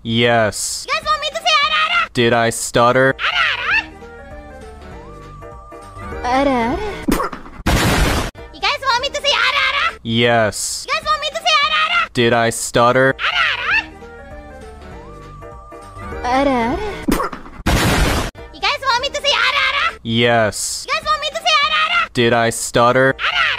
Yes. You guys want me to say ara? Did I stutter? Ara? You guys want me to say ara? Yes. You guys want me to say ara? Did I stutter? Ara? You guys want me to say ara? Yes. You guys want me to say ara? Did I stutter?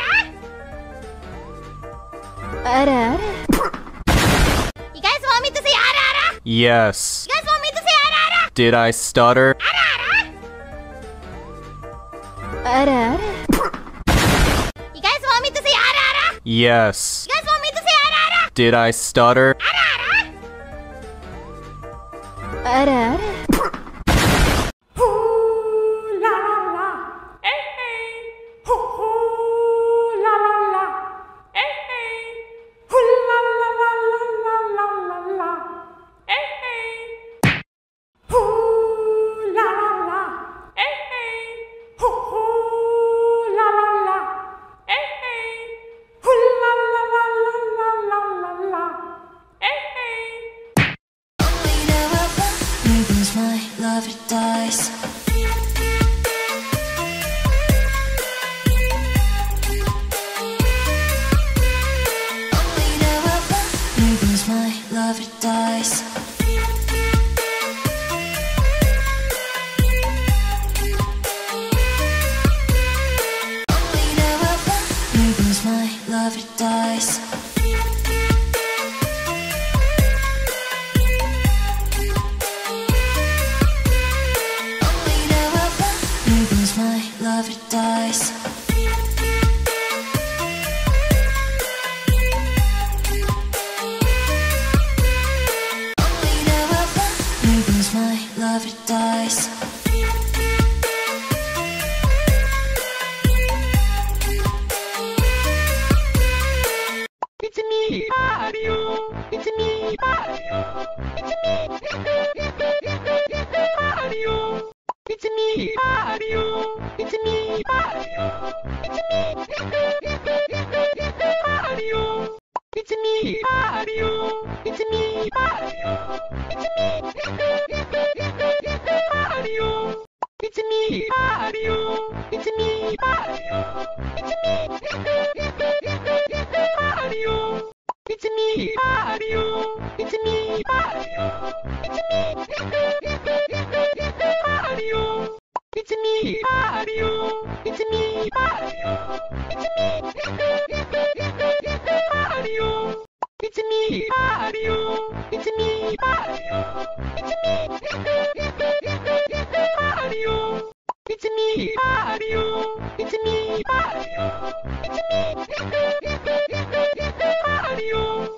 Ara? You guys want me to say ara? Yes. You guys want me to say ara? Did I stutter? Ara? You guys want me to say ara? Yes. You guys want me to say ara? Did I stutter? Ara? Love it dies. My love it dies. My love it dies. My love it dies. My love it dies. It's me, Mario. It's me, Mario. Mario. It's me, Mario. It's me, Mario. Mario. It's me, Mario. It's me, Mario. Mario. It's me, Mario. It's me, Mario. Mario. It's me, Mario. It's me, Mario. Mario. It's me, Mario. It's me, Mario. Mario. It's me, Mario. It's me, Mario. Mario. It's me, Mario. It's me, Mario. Mario.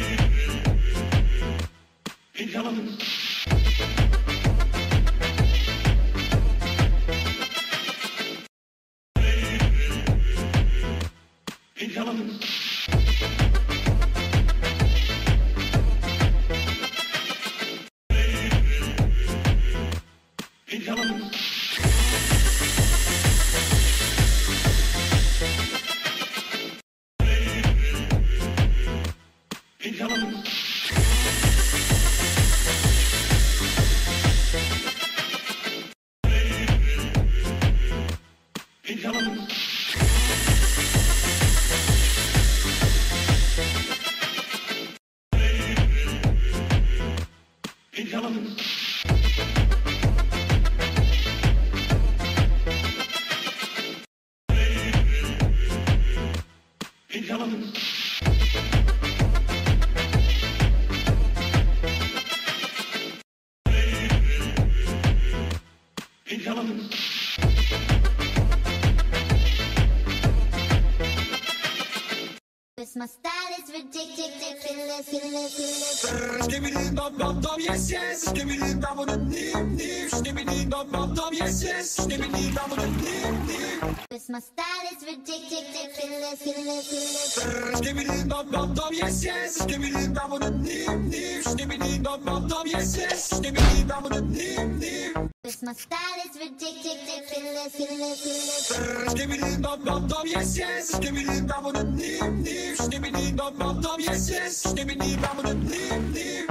My style is ridiculous. Skibbidi dum dum dum, yes yes. Skibbidi dum dum dim dim. Skibbidi dum dum dum, yes yes. Skibbidi dum dum dim dim. My style is ridiculous. Skibbidi dum dum dum, yes yes. Skibbidi dum dum dim dim. Skibbidi dum dum dum, yes yes. Skibbidi dum dum dim dim. My style is ridiculous. Skibbidi dum dum dum, yes yes. Skibbidi dum dum dim dim. Skibbidi dum dum dum, yes yes. Skibbidi dum dum dim dim.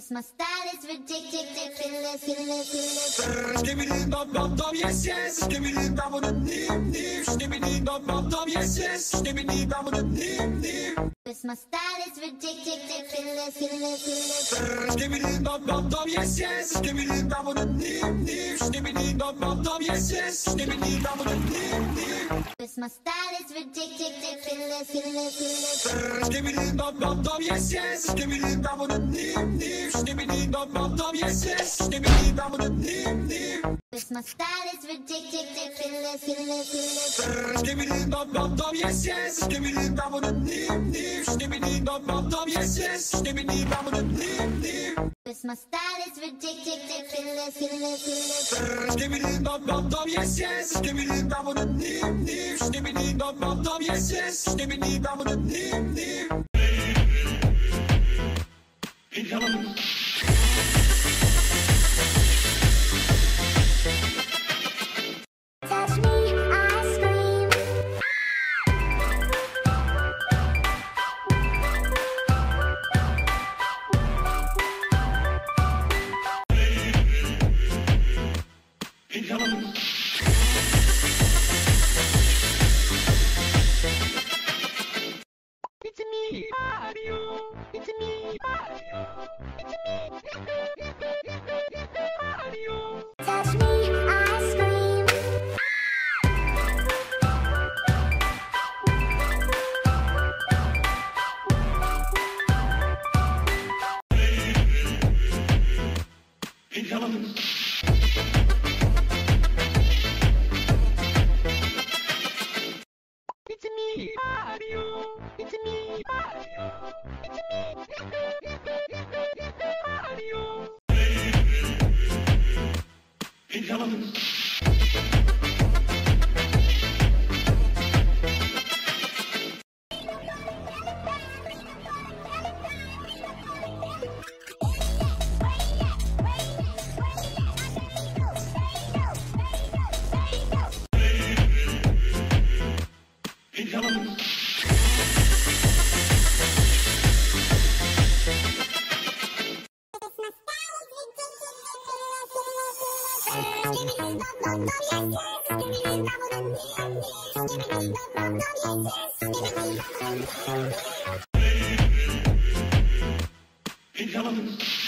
'Cause my style is ridiculous. Skibidi dum dum dum yes yes. Skibidi dum dum nim nim. Skibidi dum dum dum yes yes. Skibidi dum dum nim nim. 'Cause my style is ridiculous. Skibidi dum dum dum yes yes. Skibidi dum dum nim nim. Skibidi dum dum dum yes yes. Skibidi dum dum nim nim. 'Cause my style is ridiculous. Skibidi dum dum dum yes yes. Skibidi dum dum nim nim. Skibidi dum dum dum yes yes. Skibidi dum dum nim nim. 'Cause my style is ridiculous. Skibidi dum dum dum yes yes. Skibidi dum dum nim nim. Skibidi dum dum dum yes yes. Skibidi dum dum nim nim. 'Cause my style is ridiculous. Skibidi dum dum dum yes yes. Skibidi dum dum nim nim. Skibidi dum dum dum yes yes. Skibidi dum dum nim nim. Touch me, I scream. It's me, Mario. It's me, Mario. It's me, Mario. Touch me, I scream. It's me, Mario. It's me, Mario. It's me, Mario. Skibidi